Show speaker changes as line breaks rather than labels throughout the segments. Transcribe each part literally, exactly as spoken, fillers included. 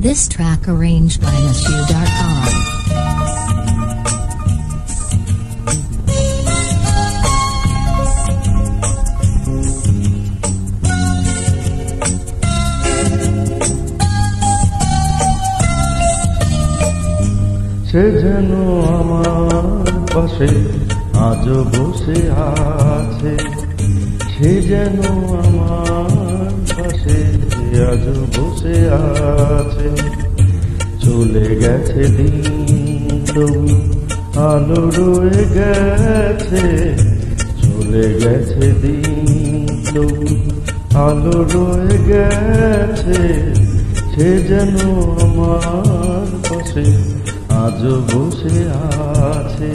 This track arranged by Mashu Darkar.
সে যেন আমার পাশে আজও বসে আছে, সে যেন আমার পাশে আজও বসে আছে। চলে গেছে দিন তবু আলো রয়ে গেছে, চলে গেছে দিন তবু আলো রয়ে গেছে। সে যেন আমার পাশে আজও বসে আছে।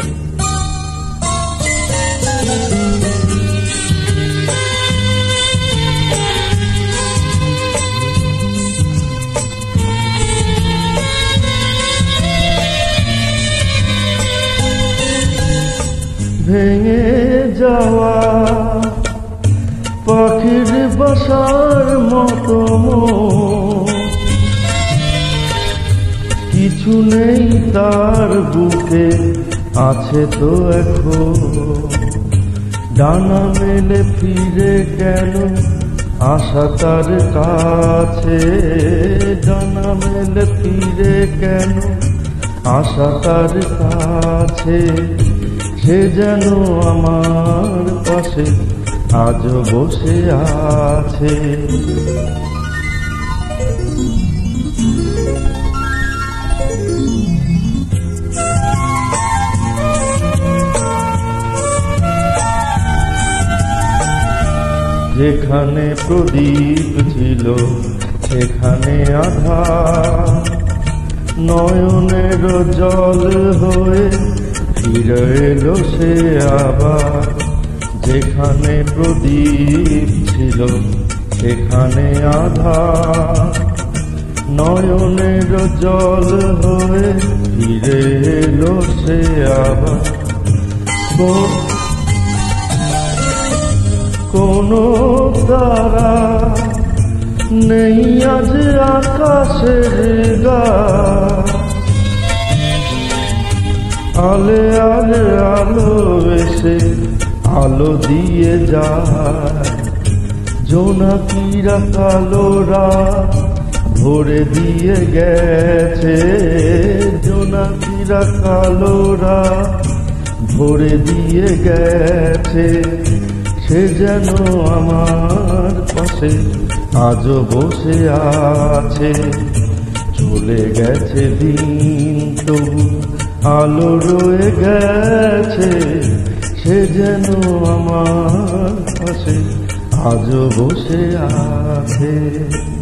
ভেঙে যাওয়া পাখির বাসার মতো কিছু নেই তার বুকে, আছে তো এখন ডানা মেলে ফিরে কেন আশা তার কাছে। ডানা মেলে ফিরে কেন আশা তার কাছে। সে যেন আমার পাশে আজও বসে আছে। যেখানে প্রদীপ ছিল সেখানে আধার, নয়নের জল হয়ে ফিরে এলো সে আবার। যেখানে প্রদীপ ছিল সেখানে আধার, নয়নের জল হয়ে ফিরে এলো সে আবার। কোনো তারা নেই আজ আকাশের গায়ে, আলে আলে আলো এসে আলো দিয়ে যায়। জোনাকিরা কালোরা ভরে দিয়ে গেছে, জোনাকিরা কালোরা ভরে দিয়ে গেছে। সে যেন আমার পাশে আজও বসে আছে। চলে গেছে দিন তবু আলো রয়ে গেছে। সে যেন আমার পাশে আজও বসে আছে।